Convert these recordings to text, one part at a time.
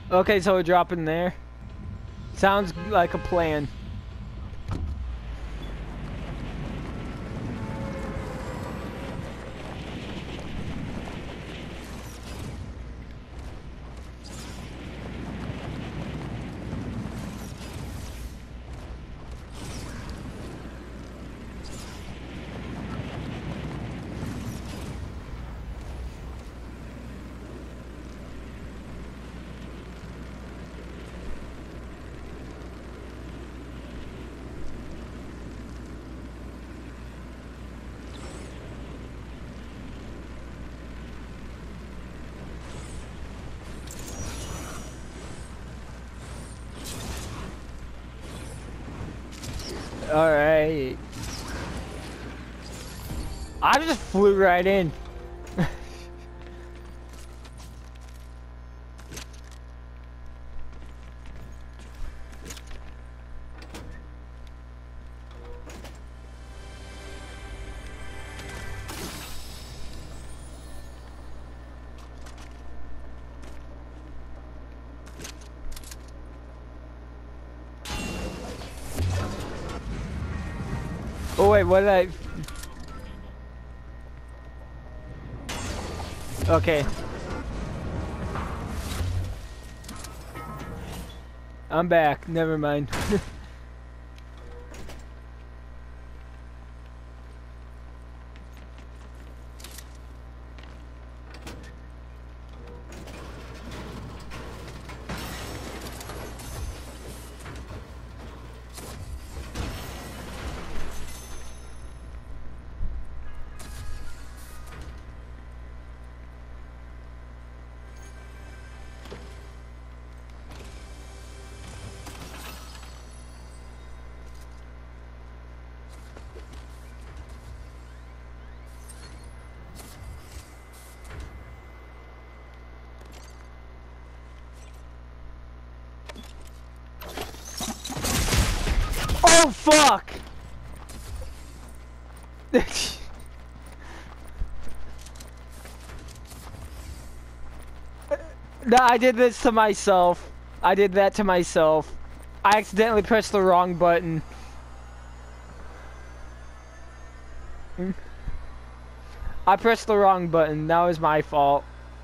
Okay, so we're dropping there. Sounds like a plan. Alright. I just flew right in. Oh wait, what did I... Okay. I'm back, never mind. Oh fuck! No, I did this to myself. I did that to myself. I accidentally pressed the wrong button. I pressed the wrong button. That was my fault.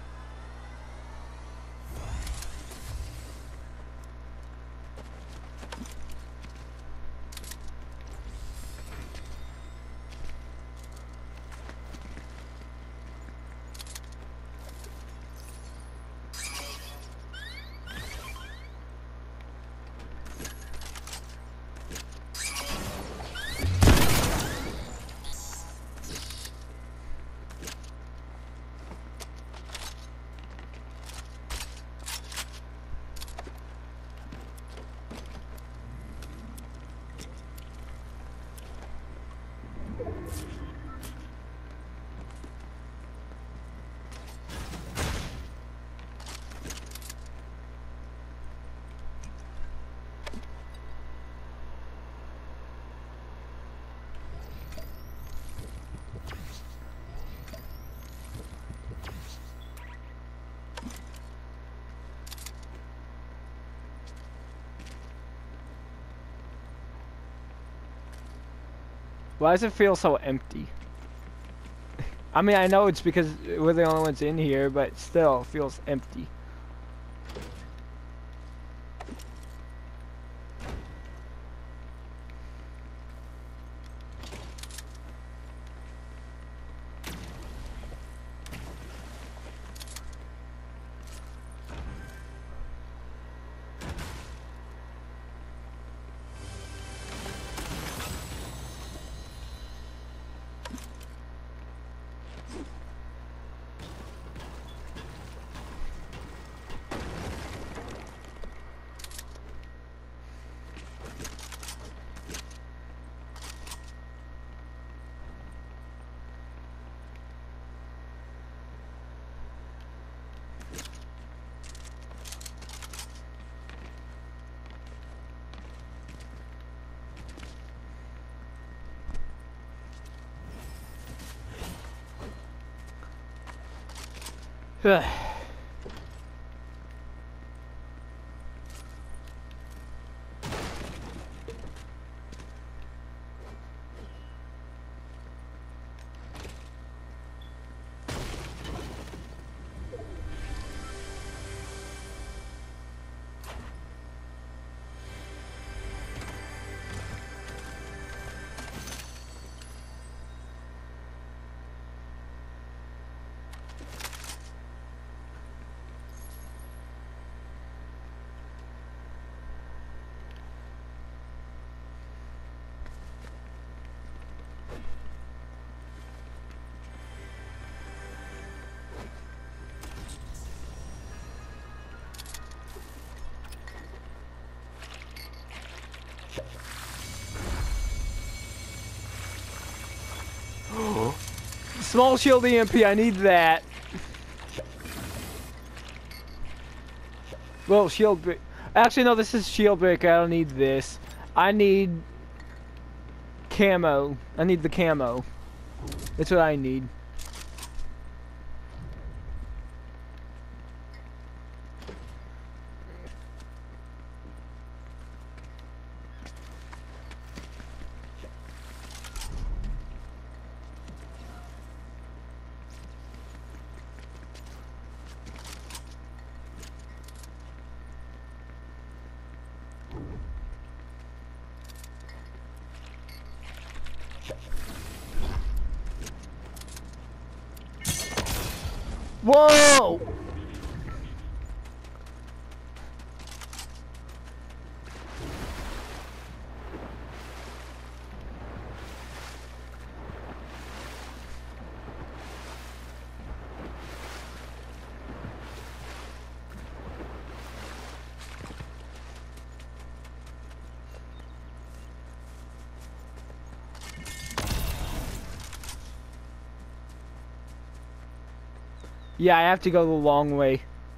Why does it feel so empty? I mean, I know it's because we're the only ones in here, but still, it feels empty. Small shield EMP, I need that. Well, shield break. Actually, no, this is shield breaker. I don't need this. I need camo. I need the camo. That's what I need. Whoa! Yeah, I have to go the long way.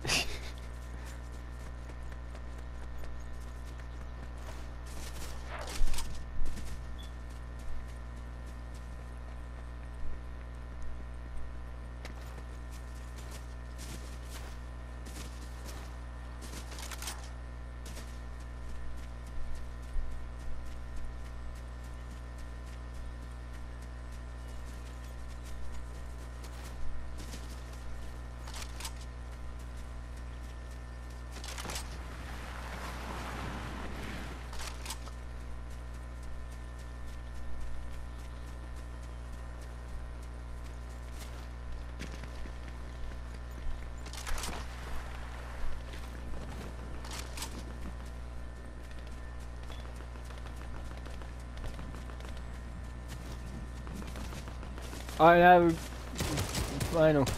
Alright, now final.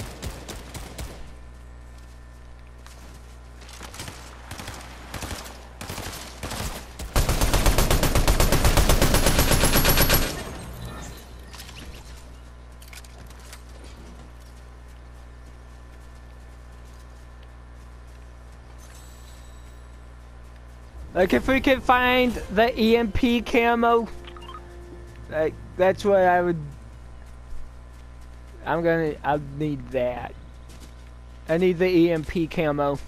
Like if we can find the EMP camo, like that's what I would. I'll need that. I need the EMP camo.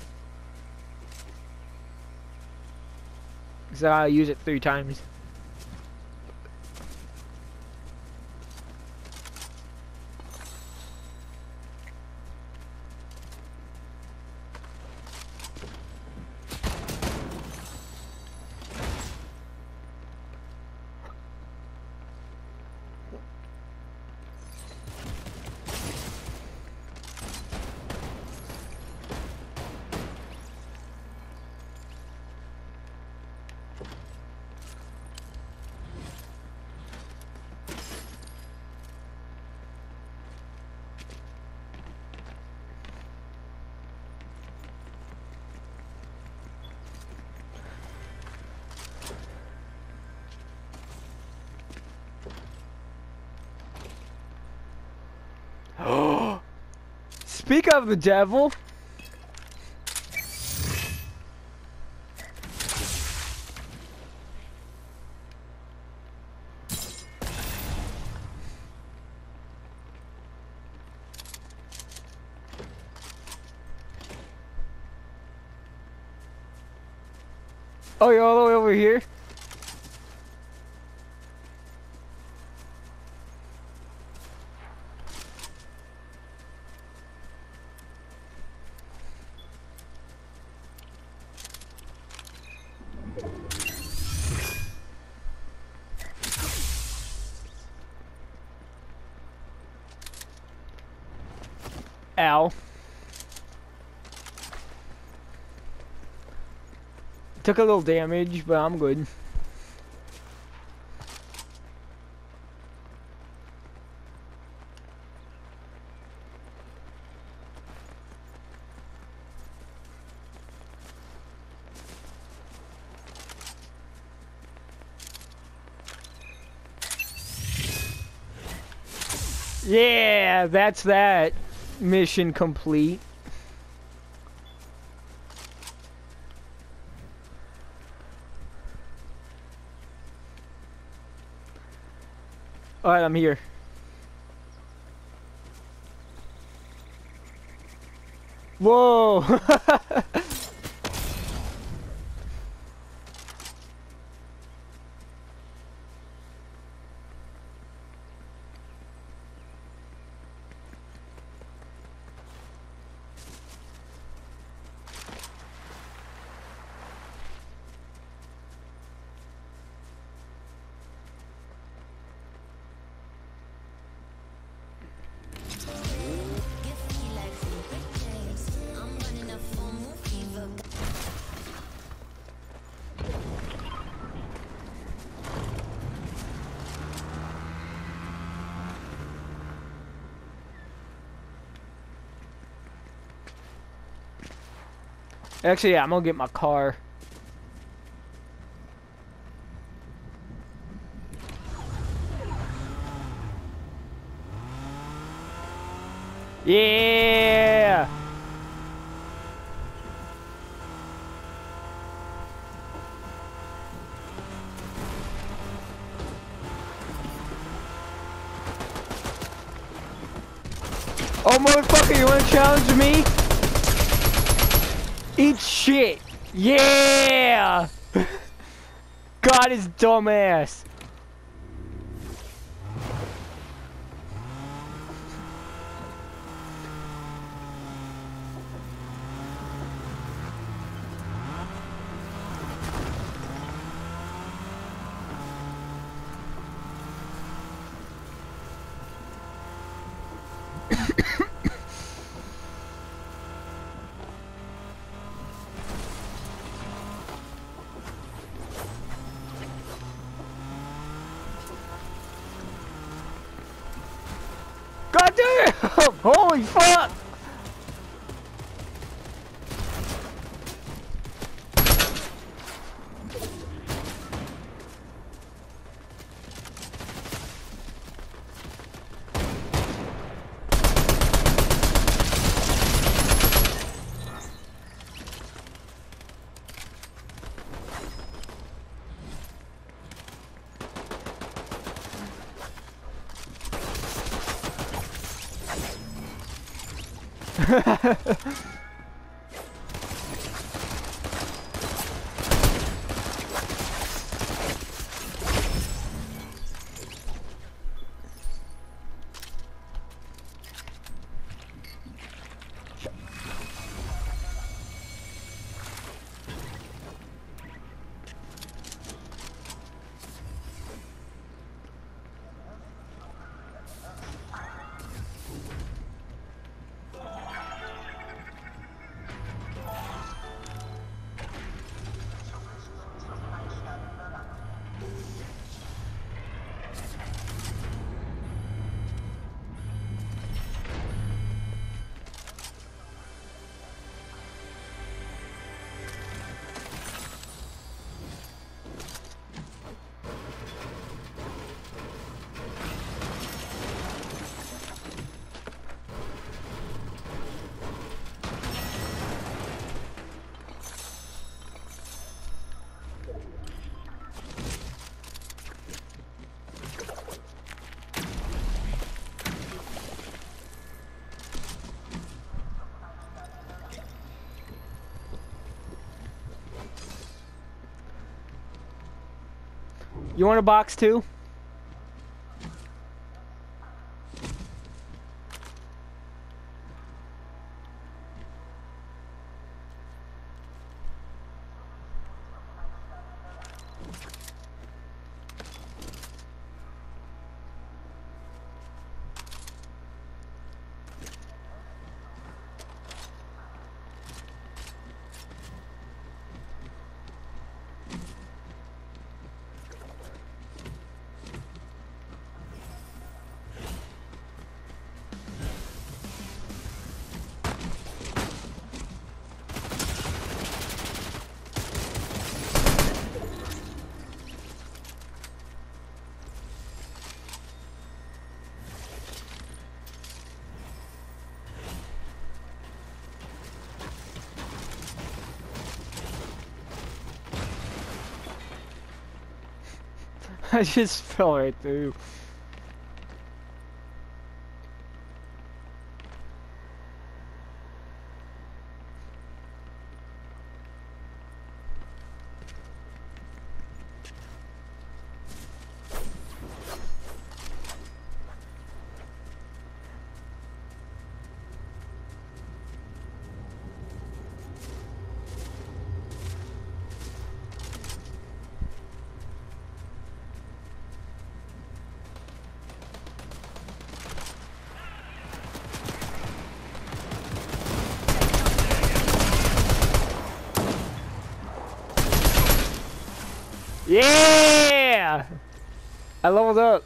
So I'll use it 3 times. Speak of the devil. Oh, you're all the way over here? Ow. Took a little damage, but I'm good. Yeah, that's that. Mission complete. Alright, I'm here. Whoa! Actually, yeah, I'm gonna get my car. Yeah! Oh, motherfucker, you wanna challenge me? Eat shit! Yeah! God, his dumbass. God damn! Holy fuck! You want a box too? I just fell right through. Yeah! I leveled up.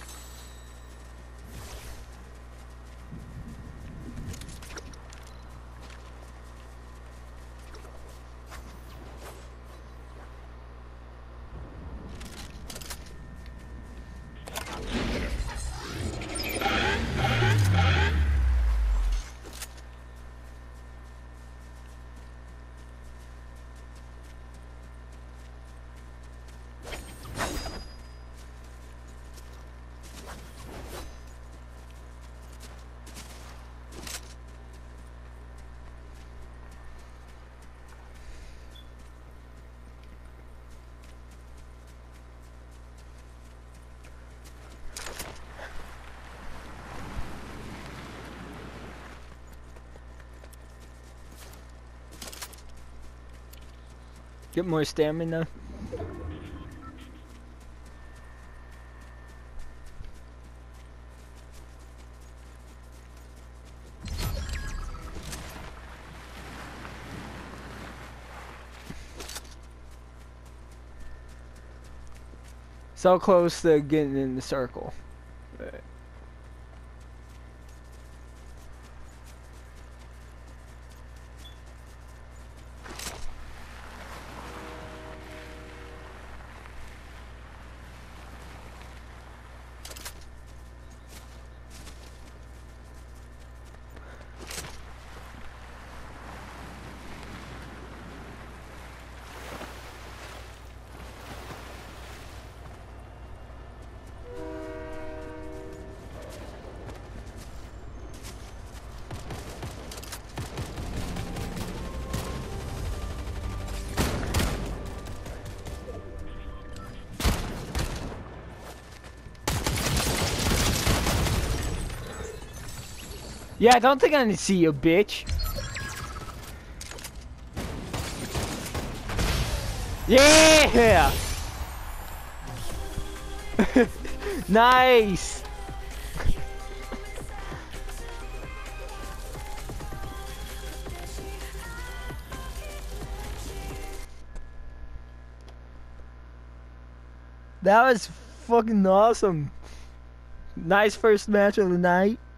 Get more stamina. So close to getting in the circle. Yeah, I don't think I need to see you, bitch. Yeah! Nice! That was fucking awesome. Nice first match of the night.